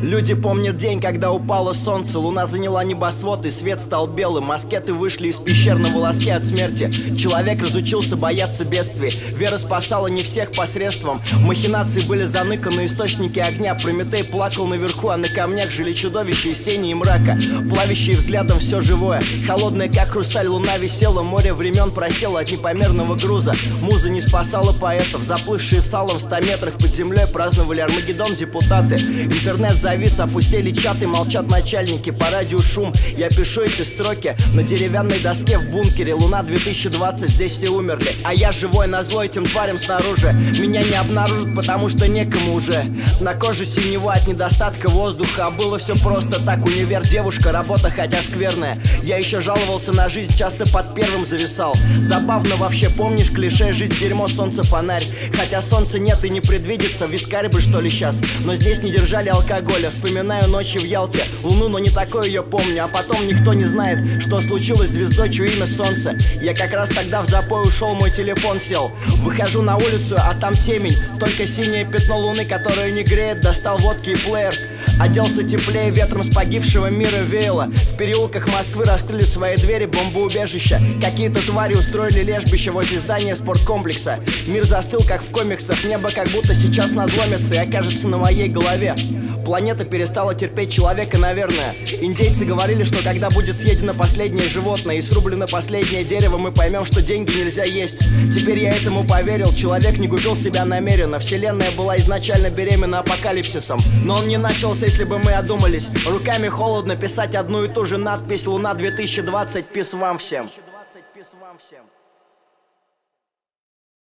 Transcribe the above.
Люди помнят день, когда упало солнце, луна заняла небосвод и свет стал белым. Аскеты вышли из пещер на волоске от смерти. Человек разучился бояться бедствий. Вера спасала не всех посредством. Махинации были заныканы источники огня. Прометей плакал наверху, а на камнях жили чудовища из тени и мрака, плавящие взглядом все живое. Холодная, как хрусталь, луна висела, море времен просело от непомерного груза. Муза не спасала поэтов, заплывшие салом в 100 метрах под землей праздновали Армагеддон депутаты. Интернет завис, опустели чаты, молчат начальники, по радио шум. Я пишу эти строки на деревянной доске в бункере. Луна 2020, здесь все умерли, а я живой назло этим тварям снаружи. Меня не обнаружат, потому что некому уже. На коже синева от недостатка воздуха, а было все просто так. Универ, девушка, работа хотя скверная. Я еще жаловался на жизнь, часто под первым зависал. Забавно вообще, помнишь клише: жизнь дерьмо, солнце фонарь. Хотя солнца нет и не предвидится, вискарь бы что ли сейчас. Но здесь не держали алкоголя. Вспоминаю ночи в Ялте, луну, но не такое ее помню. А потом никто не знает, что случилось с звездой, чье имя солнце. Я как раз тогда в запой ушел, мой телефон сел. Выхожу на улицу, а там темень, только синее пятно луны, которое не греет. Достал водки и плеер, оделся теплее, ветром с погибшего мира веяло. В переулках Москвы раскрыли свои двери бомбоубежища. Какие-то твари устроили лежбище возле здания спорткомплекса. Мир застыл, как в комиксах, небо как будто сейчас надломится и окажется на моей голове. Планета перестала терпеть человека, наверное. Индейцы говорили, что когда будет съедено последнее животное и срублено последнее дерево, мы поймем, что деньги нельзя есть. Теперь я этому поверил, человек не губил себя намеренно. Вселенная была изначально беременна апокалипсисом, но он не начался, если бы мы одумались. Руками холодно писать одну и ту же надпись: Луна 2020, пис вам всем.